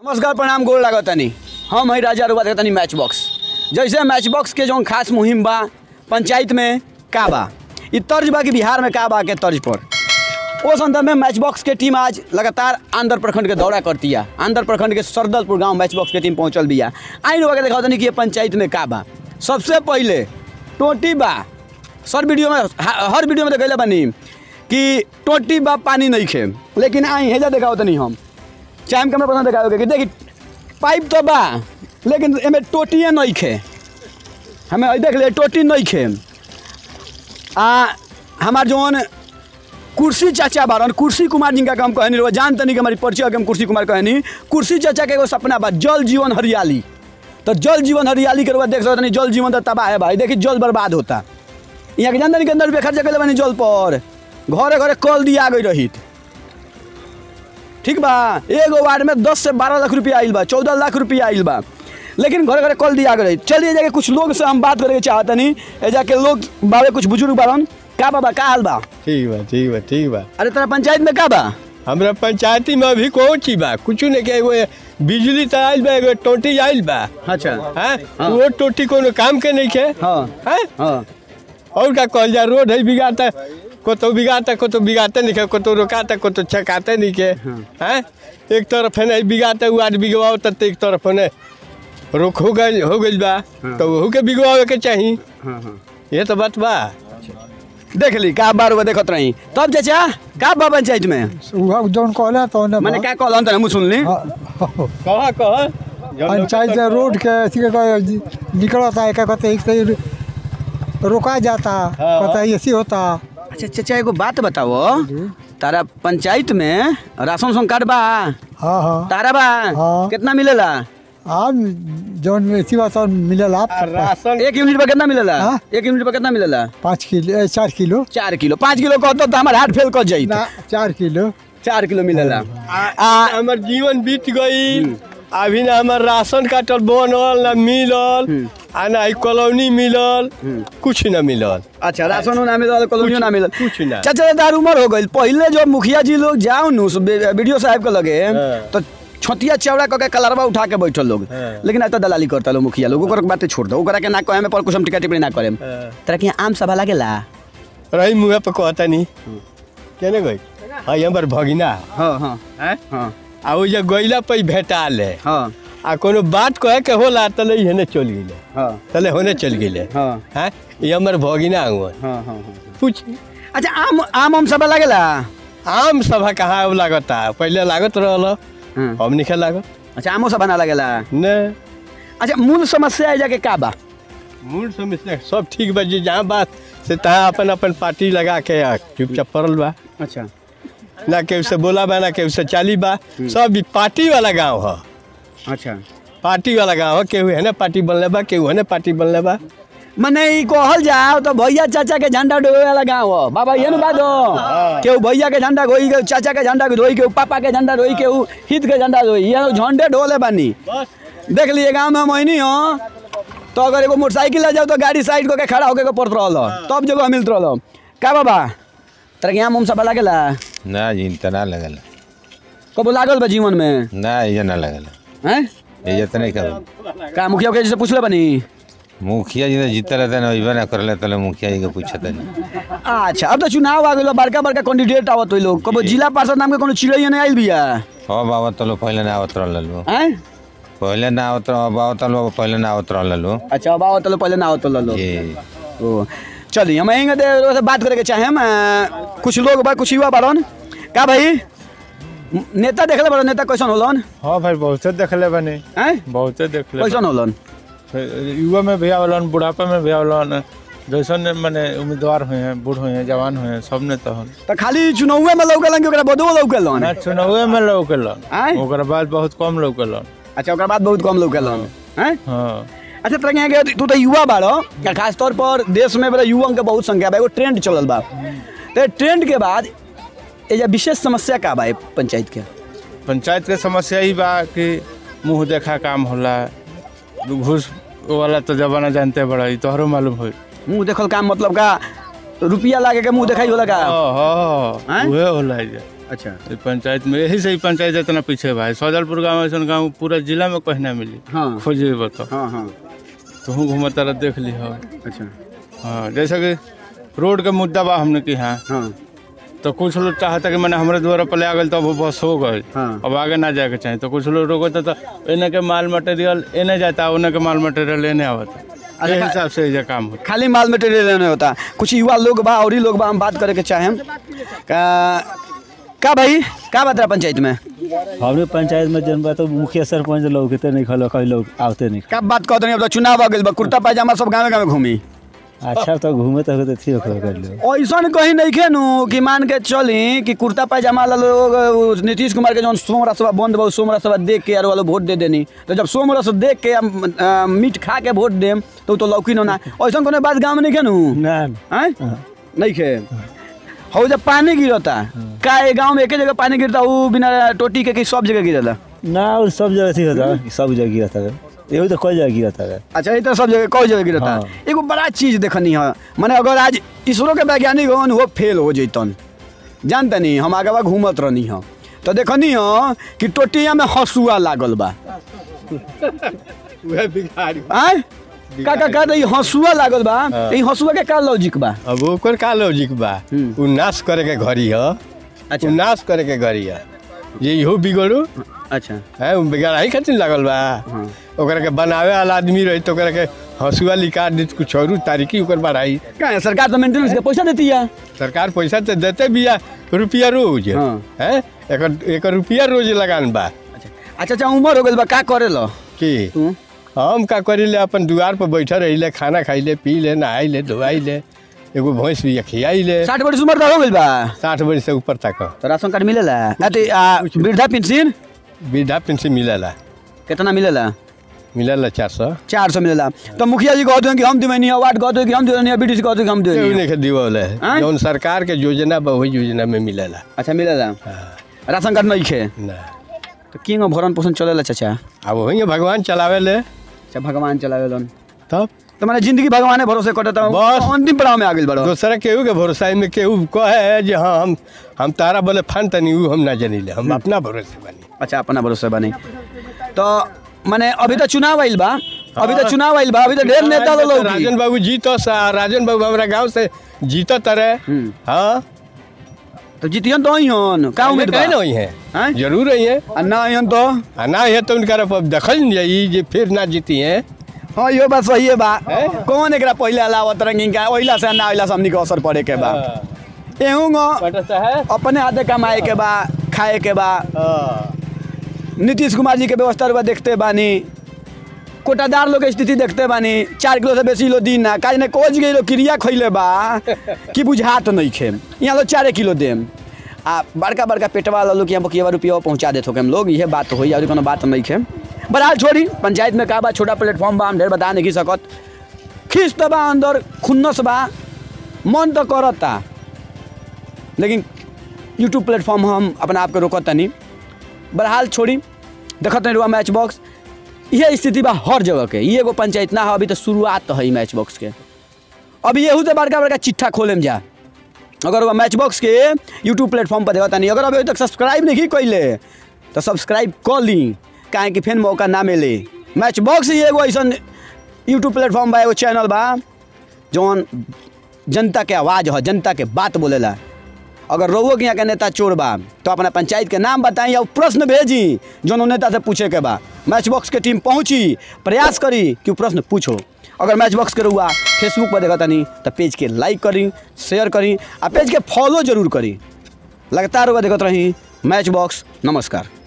नमस्कार प्रणाम गोड़ लागतनी हम है राजा रुआ देखतनी मैच बॉक्स। जैसे मैच बॉक्स के जो खास मुहिम बा पंचायत में का बा इ तर्ज बा कि बिहार में का बा के तर्ज पर उस संदर्भ में मैच बॉक्स के टीम आज लगातार आंध्र प्रखंड के दौरा करती है। आंध्र प्रखंड के सरदर गांव मैच बॉक्स के टीम पहुंचल भी है। आई रुआ के देखतनी कि ये पंचायत में का बा। सबसे पहले टोटी बा सर वीडियो में हर वीडियो में देखले बनी कि टोटी बा पानी नहीं खे, लेकिन आई हेजा देखाओ तनी हम चाहे कैमरा पसंद देखा कि देखी पाइप तो बा लेकिन एमे टोटिए नहीं खे। हमें देख ले टोटी नहीं खे। हमार जोन कुर्सी चाचा बारन कुर्सी कुमार जिनका हम कहनी रहो जान तनी कि हमारी परिचय के हम कुर्सी कुमार कहनी। कुर्सी चाचा के एगो सपना बा जल जीवन हरियाली। तो जल जीवन हरियाली के रुआ देख सकते जल जीवन तो तबाह है भाई। देखिए जल बर्बाद होता यहाँ के जानते नहीं के अंदर रुपया खर्चा कर बनी जल पर घरे घरे कल दिया गई रही। ठीक बा एगो वार्ड में 10 से 12 लाख रुपया आइल बा 14 लाख रुपया आइल बा, लेकिन घरे घरे कल दिया गई। चलिए जाके कुछ लोग से हम बात करे चाहते नहीं जाके लोग बाबे कुछ बुजुर्ग बारन का बाबा का हाल बा। ठीक बा ठीक बा ठीक बा। अरे तेरा पंचायत में का बा? हमरा पंचायती में अभी कौन चीज बा कुछ नहीं के वो बिजली तो आइल बा एगो टोटी आइल बा। अच्छा हाँ वो टोटी कोनो काम के नहीं के। हाँ और का कहल जा रोड है बिगाता को तो बिगाते नहीं के को तो रोकाता को तो छकाते नहीं के। हैं एक तरफ है नहीं बिगाते वार्ड बिगवाओ तब एक तरफ है रोक हो गई बा तो वहू के बिगवावे के चाहिए। ये तो बात बा। देख ली का बार देखत रही तब चाचा का बा पंचायत में जोन कहला तो माने का कहलन त हम सुन ली कहा पंचायत रोड के निकलता है क्या कहते हैं रोका जाता कहता है ऐसी होता। अच्छा चाचा एगो बात बताओ तारा पंचायत में राशन कार्ड बा? हाँ हाँ तारा बा? हाँ। कितना मिलेला? आप जोन में इसी बात मिलेला राशन 1 यूनिट पर कितना मिलेला? 1 यूनिट पर कितना मिलेला? 5 किलो 4 किलो 4 किलो 5 किलो कहतो तो हमार हार्ट फेल कर जाई। 4 किलो मिलेला। हमार जीवन बीत गई अभी ना हमार राशन काटल बनल ना मिलल आ ना कॉलोनी मिलल कुछ ना मिलल। अच्छा राशन ना मिलल कॉलोनी ना मिलल कुछ ना। चाचा दार उम्र हो गई पहले जो मुखिया जी लोग जाओ नु वीडियो साहब के लगे तो छतिया चौड़ा करके कलरवा उठा के बैठल लोग, लेकिन आज तो दलाली करता लोग मुखिया लोग ओकर बातें छोड़ दो ओकरा के ना कहे में पर कुछ हम टिकट टिप्पणी ना करे। तेरा के आम सभा लागेला रही मुँह पे कहता नहीं केने गई हाँ हमार भगिना। हाँ हाँ हाँ आ वो गईला पे भेटा ले। हाँ आ कोनो बात कहे के होला तले हेने चल गईले। हाँ तले होने चल गईले। हाँ हैं ये हमार भगिना हुआ। हाँ हाँ पूछ। अच्छा आम सभा लागेला? आम सभा कहाँ लागता पहले लागत रहल अब निकल लागत। अच्छा आमो सभा ना लागेला न। अच्छा मूल समस्या है जाके का बा? मूल समस्या सब ठीक बा जी जहाँ बात से तहाँ अपन अपन पार्टी लगा के चुपचाप पड़ल बा। अच्छा ना केहू से बोला बा ना केहू से चाली बा सब पार्टी वाला गाँव है। अच्छा पार्टी वाला गाँव है केहू है ना पार्टी बनले बा केहू है ना पार्टी बनले बा। मने कहल जाओ तो भैया चाचा के झंडा डोबे वाला गाँव हो बाबा ये ना बात हो केहू भैया के झंडा धोई के चाचा के झंडा धोई के पापा के झंडा धोई के हित के झंडा धोई ये झंडे ढोले बानी। देख लिए गाँव में मोहनी हो तो अगर एगो मोटरसाइकिल आ जाओ तो गाड़ी साइड करके खड़ा होके पड़त रहा तब जगह मिलत रहा का बाबा। तेरा के आम सभा लागेला? ना जी तना लगल कब लागल बा जीवन में? ना ये ना लगल हैं ये तो नहीं कर का मुखिया के जैसे पूछले बनी मुखिया जी तो जीते रहते ना वही ना करले तले मुखिया जी के पूछते नहीं। अच्छा अब तो चुनाव आ गइल बड़का बड़का कैंडिडेट आवत होई लोग कब जिला पार्षद नाम के कोनो चिड़ैया नहीं आइल बिया। अब आवत लो पहले ना आवत रहलो हैं पहले ना आवत अब आवत लो पहले ना आवत रहलो। अच्छा अब आवत लो पहले ना आवत लो जी। ओ चलिए हम यहीं से बात करे के चाहे हम कुछ लोग बा कुछ युवा बारन का भाई नेता देखले बारन नेता कैसन होलन? हाँ भाई बहुत देखले बने हैं बहुत देखले कैसन होलन? युवा में भी आवलन बुढ़ापा में भी आवलन जैसन माने उम्मीदवार हुए हैं बूढ़ हुए हैं जवान हुए हैं सब ने तो खाली चुनावे में लौकलन कि ओकरा बदो लौकलन? ना चुनावे में लौकलन ओकरा बाद बहुत कम लौकलन। अच्छा ओकरा बाद बहुत कम लौकलन हैं। हाँ अच्छा तरह यहाँ के तू तो युवा बाड़ो खास तौर पर देश में बड़ा युवा के बहुत संख्या बा एगो ट्रेंड चलल बा तो ट्रेंड के बाद ये विशेष समस्या का बा पंचायत के? पंचायत के समस्या ही बा कि मुँह देखा काम होला घूस वाला तो जमाना जानते बड़ा तोहरो मालूम हो। मुँह देखल काम मतलब का रुपया लागे के मुँह देखाई होला का? हाँ उहे होला। अच्छा ये पंचायत में यही से ही पंचायत इतना पीछे भाई सौदलपुर गाँव ऐसा गाँव पूरा जिला में कहीं ना मिली। हाँ खोजे बताओ। हाँ हाँ तो हूँ घूमता रह देख ली हो। अच्छा हाँ जैसे कि रोड का मुद्दा बा हमने की हाँ तो कुछ लोग चाहता कि मैंने हमारे द्वारा पले आ गए तो वो बस हो गए। हाँ। अब आगे ना जाके चाहिए तो कुछ लोग रोकते तो इन्हें के माल मटेरियल इन्हें जाता उन्हें के माल मटेरियल इन्हें आवता। इस हिसाब से ये काम होता। खाली माल मटेरियल नहीं होता, कुछ युवा लोग बा और ही लोग बा हम बात करे के चाहें का भाई का बात रहा पंचायत में? हमरे पंचायत में जन बात मुखिया सरपंच लोग के नहीं खलो कई लोग आते नहीं। का बात कहते नहीं? अब तो चुनाव आ गए बा, कुर्ता पैजामा सब गाँव गाँव घूमी। अच्छा तो घूमे तो ठीक कर लो। ऐसा कहीं नहीं खेनू कि मान के चली कि कुर्ता पैजामा वाला लोग नीतीश कुमार के जो सोम रसवा बंद बा सोम रसवा देख के यार वाला वोट दे देनी, तो जब सोम रस देख के मीट खा के वोट देम तो लौकी ना। ऐसा कोनो बात गाँव में नहीं खेनू नहीं खे। हो जब पानी गिरता का गाँव में एक जगह पानी गिरता वो बिना टोटी के सब जगह गिरता ना? और सब जगह ठीक होता, सब जगह गिरता है, यही तो कोई जगह गिरता है। अच्छा ये तो सब जगह कोई जगह गिरता है। एगो बड़ा चीज देखनी है मैंने, अगर आज इसरो के वैज्ञानिक हो वो फेल हो जैतन जानते नहीं, हम आगे घूमत रहनी है तो देखनी है कि टोटिया में हसुआ लागल बा का हसुआ लागल बा। हसुआ के का लॉजिक बा? अब ओकर का लॉजिक बा? उ नाश करे के घड़ी है। अच्छा नाश करे के घड़ी है ये हो बिगड़ू। अच्छा है बिगड़ ही खातिर लागल बा। ओकरा के बनावे वाला आदमी रही तो ओकरा के हसुआ लिखा दी कुछ और तारीखी ओकर बढ़ाई। का सरकार तो मेंटेनेंस के पैसा देती है। सरकार पैसा तो देते भी है, रुपया रोज है एक रुपया रोज लगान बा। अच्छा उम्र हो गई बा का करे लो कि हम का करी ले अपन दुआर पर बैठे रही ले, खाना खाई ले, पी ले, नहाई ले, धोवाई ले, एगो भैंस भी खियाई ले। 60 वर्ष उम्र हो गई बा? 60 वर्ष से ऊपर तक। तो राशन कार्ड मिलेला? वृद्धा पेंशन? वृद्धा पेंशन मिलेला। कितना मिलेला? मिलेला 400 मिलेला। तो मुखिया जी कहते हैं कि हम दिवनी है, वार्ड कहते हैं कि हम दिवनी है, बीडीसी कहते हैं कि हम दिवनी है। नहीं दिवल है जौन सरकार के योजना बा वही योजना में मिलेला। अच्छा मिलेला। राशन कार्ड नहीं खे ना तो किंग भरण पोषण चलेला चाचा? अब वही भगवान चलावे ले। अच्छा भगवान चलावे लन तब तो मैंने जिंदगी भगवान भरोसे कटता बस अंतिम पड़ाव में आ गई बड़ो। दूसरा केहू के भरोसा में केहू कहे जे हाँ हम तारा बोले फान तनी हम ना जानी ले, हम अपना भरोसे बनी। अच्छा अपना भरोसे बनी। तो मैंने अभी तो चुनाव आइल बा, अभी तो चुनाव आइल बा, अभी तो ढेर नेता लोग। राजन बाबू जीतो राजन बाबू हमारा गाँव से जीतो तरह। हाँ तो जीतियन तो ही हन का उम्मीद बा? नहीं है जरूर ही है ना हन तो ना है तो उनका दखल नहीं जाई जे फिर ना जीती है। हाँ यो बात सही है बा। कौन एकरा पहले अलावत रंगिंग का ओइला से ना ओइला हमनी के असर पड़े के बा। एहूंगो अपने हाथे कमाए के बा, खाए के बा। नीतीश कुमार जी के व्यवस्था रुपा देखते बानी, कोटादार लोग के स्थिति देखते बानी। 4 किलो से बेसी लो दिन ना काज ने कोच गई क्रिया खैले बा कि बुझात नहीं खे यहाँ लोग 4 किलो देम आ बड़का बड़का पेटवा लोग यहाँ बकिया रुपया पहुँचा देते हम लोग। यह बात हो और कोनो बात नहीं खे। बहरहाल छोड़ी पंचायत में का बा, छोटा प्लेटफॉर्म बा, हम ढेर बता नहीं सकत। खींच तो बा अंदर, खुन्नस बा, मन तो करता, लेकिन यूट्यूब प्लेटफॉर्म हम अपना आप के रोकता नहीं। बहरहाल छोड़ी देखत नहीं रुआ मैच बॉक्स यह स्थिति बा हर जगह के। ये एगो पंचायत ना है, अभी तो शुरुआत है मैच बॉक्स के। अभी यहू तो बड़का बड़का चिट्ठा खोले में जा। अगर वह मैच बॉक्स के यूट्यूब प्लेटफॉर्म पर देखता नहीं, अगर अभी तक सब्सक्राइब नहीं कैले तो सब्सक्राइब कर ली, काहे कि फिर मौका ना मिले। मैच बॉक्स ही एगो ऐसा यूट्यूब प्लेटफॉर्म बा, एगो चैनल बा जौन जनता के आवाज़ है, जनता के बात बोलेला। अगर रउओ के यहाँ के नेता चोर बा तो अपना पंचायत के नाम बताई या प्रश्न भेजी जो नेता से पूछे के बा। मैच बॉक्स के टीम पहुँची, प्रयास करी कि प्रश्न पूछो। अगर मैच बॉक्स के रउआ फेसबुक पर देखता नहीं तो पेज के लाइक करी, शेयर करी, आ पेज के फॉलो जरूर करी। लगातार रउआ देखत रही मैच बॉक्स। नमस्कार।